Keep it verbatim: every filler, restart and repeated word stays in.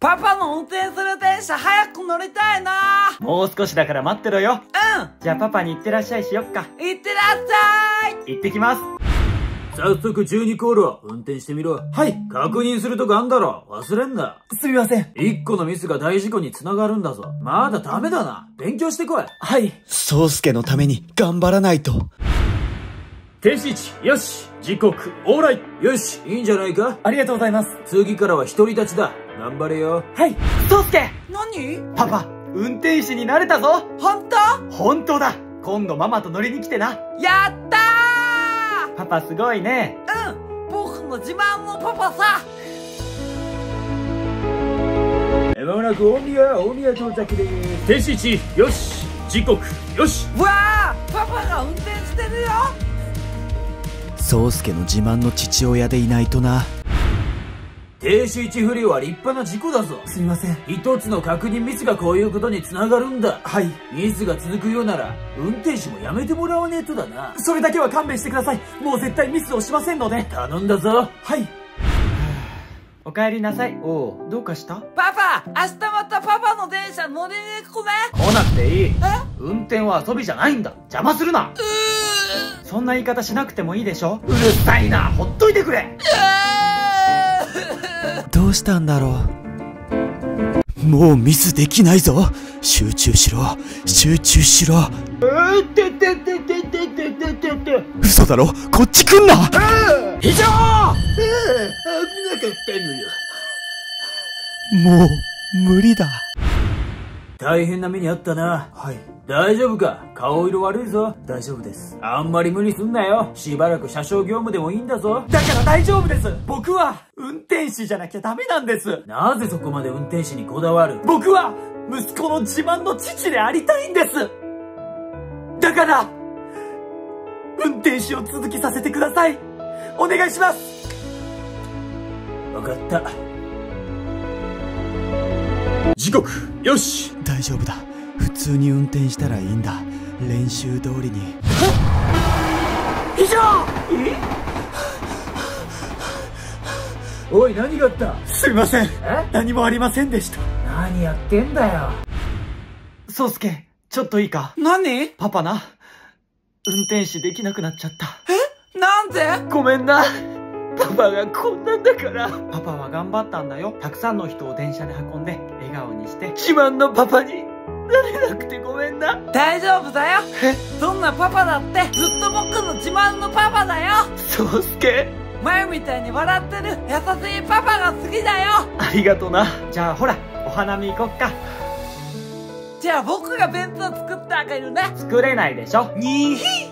パパの運転する電車早く乗りたいな。 もう少しだから待ってろよ。 うん。 じゃあパパに行ってらっしゃいしよっか。 行ってらっしゃい。 行ってきます。 早速じゅうにコールを運転してみろ。 はい。 確認するとこあんだろ。忘れんな。 すみません。 一個のミスが大事故に繋がるんだぞ。まだダメだな。勉強してこい。 はい。 宗介のために頑張らないと。 停止位置、よし。時刻、オーライ。よし、いいんじゃないか。 ありがとうございます。 次からは独り立ちだ。頑張れよ。 はい。宗介。 何？ パパ、運転手になれたぞ。 本当？ 本当だ。今度ママと乗りに来てな。 やったー！ パパすごいね。 うん。僕の自慢のパパさ。 まもなく大宮、大宮到着でーす。停止位置、よし。時刻、よし。 わあ、パパが運転してるよ。 宗介の自慢の父親でいないとな。 停止位置不良は立派な事故だぞ。 すみません。 一つの確認ミスがこういうことに繋がるんだ。 はい。 ミスが続くようなら、運転手もやめてもらわねえとだな。 それだけは勘弁してください。もう絶対ミスをしませんので。 頼んだぞ。 はい。お帰りなさい。おう、どうかした？ パパ、明日またパパの電車乗りに行くね。 来なくていい。 え？ 運転は遊びじゃないんだ。邪魔するな。 うー。 そんな言い方しなくてもいいでしょ。うるさいな。ほっといてくれ。 どうしたんだろう。もうミスできないぞ。集中しろ。集中しろ。 うってってってってってってってって。 嘘だろ。こっち来んな。 非常。危なかったのよ。 もう無理だ。 大変な目にあったな。 はい。 大丈夫か？顔色悪いぞ。大丈夫です。あんまり無理すんなよ。しばらく車掌業務でもいいんだぞ。 だから大丈夫です。僕は運転手じゃなきゃダメなんです。 なぜそこまで運転手にこだわる？ 僕は息子の自慢の父でありたいんです。だから運転手を続けさせてください。お願いします。 わかった。時刻、よし。 大丈夫だ。普通に運転したらいいんだ。練習通りに。 以上。 え？おい、何があった？ すみません。 え？ 何もありませんでした。 何やってんだよ。 宗介、ちょっといいか？ 何？ パパな、運転手できなくなっちゃった。 え？なんで？ ごめんな。パパがこんなんだから。パパは頑張ったんだよ。たくさんの人を電車で運んで笑顔にして、自慢のパパになれなくてごめんな。 大丈夫だよ。 え？ どんなパパだってずっと僕の自慢のパパだよ。 宗介、 前みたいに笑ってる優しいパパが好きだよ。 ありがとな。じゃあほら、お花見行こっか。 じゃあ僕が弁当作ってあげるね。 作れないでしょ。 にひ